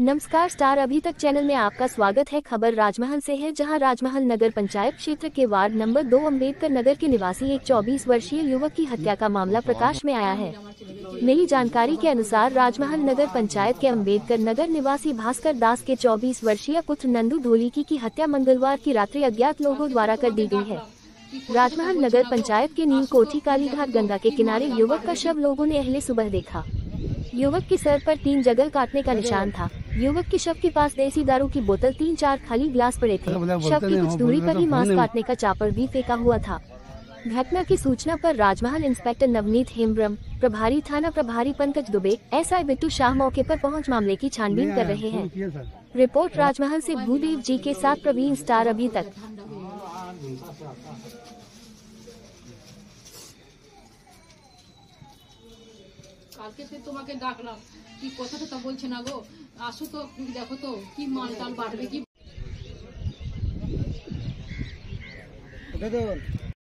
नमस्कार स्टार अभी तक चैनल में आपका स्वागत है। खबर राजमहल से है, जहां राजमहल नगर पंचायत क्षेत्र के वार्ड नंबर 2 अम्बेडकर नगर के निवासी एक 24 वर्षीय युवक की हत्या का मामला प्रकाश में आया है। मिली जानकारी के अनुसार राजमहल नगर पंचायत के अम्बेडकर नगर निवासी भास्कर दास के 24 वर्षीय पुत्र नंदू ढोलीकी की हत्या मंगलवार की रात्रि अज्ञात लोगों द्वारा कर दी गई है। राजमहल नगर पंचायत के नीम कोठी कालीघाट गंगा के किनारे युवक का शव लोगों ने अहले सुबह देखा। युवक के सर पर 3 जगह काटने का निशान था। युवक के शव के पास देसी दारू की बोतल, 3-4 खाली गिलास पड़े थे। शव की कुछ दूरी पर ही मांस काटने का चापर भी फेंका हुआ था। घटना की सूचना पर राजमहल इंस्पेक्टर नवनीत हेम्ब्रम, प्रभारी थाना प्रभारी पंकज दुबे, एसआई बिट्टू शाह मौके पर पहुंच मामले की छानबीन कर रहे हैं। रिपोर्ट राजमहल से भूदेव जी के साथ प्रवीण स्टार अभी तक। কালকে সে তোমাকে ডাকলাম, কি কথাটা তো বলছে না গো, আসো তো দেখো তো কি মাল টাল বাড়বে কি।